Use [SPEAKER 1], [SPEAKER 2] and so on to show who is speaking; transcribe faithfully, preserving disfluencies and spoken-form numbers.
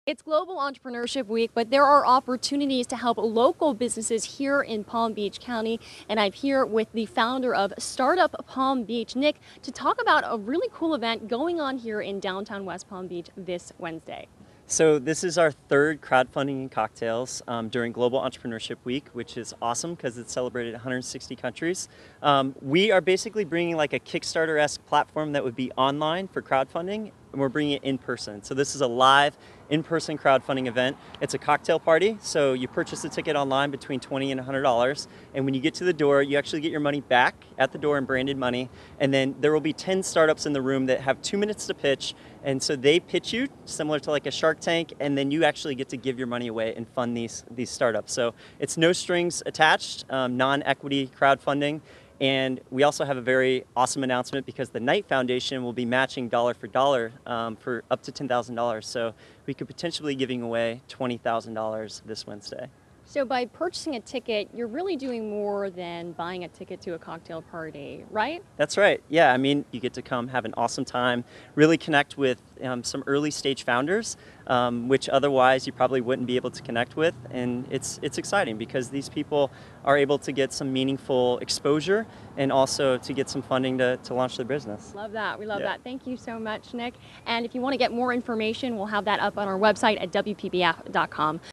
[SPEAKER 1] It's Global Entrepreneurship Week, but there are opportunities to help local businesses here in Palm Beach County. And I'm here with the founder of Startup Palm Beach, Nick, to talk about a really cool event going on here in downtown West Palm Beach this Wednesday.
[SPEAKER 2] So this is our third crowdfunding in cocktails um, during Global Entrepreneurship Week, which is awesome because it's celebrated in one hundred sixty countries. Um, we are basically bringing like a Kickstarter-esque platform that would be online for crowdfunding, and we're bringing it in person. So this is a live in-person crowdfunding event. It's a cocktail party, so you purchase a ticket online between twenty dollars and one hundred dollars, and when you get to the door, you actually get your money back at the door in branded money, and then there will be ten startups in the room that have two minutes to pitch, and so they pitch you, similar to like a Shark Tank, and then you actually get to give your money away and fund these, these startups. So it's no strings attached, um, non-equity crowdfunding. And we also have a very awesome announcement because the Knight Foundation will be matching dollar for dollar um, for up to ten thousand dollars. So we could potentially be giving away twenty thousand dollars this Wednesday.
[SPEAKER 1] So by purchasing a ticket, you're really doing more than buying a ticket to a cocktail party, right?
[SPEAKER 2] That's right. Yeah, I mean, you get to come have an awesome time, really connect with um, some early stage founders, um, which otherwise you probably wouldn't be able to connect with. And it's, it's exciting because these people are able to get some meaningful exposure and also to get some funding to, to launch their business.
[SPEAKER 1] Love that. We love
[SPEAKER 2] Yeah.
[SPEAKER 1] that. Thank you so much, Nick. And if you want to get more information, we'll have that up on our website at W P B F dot com.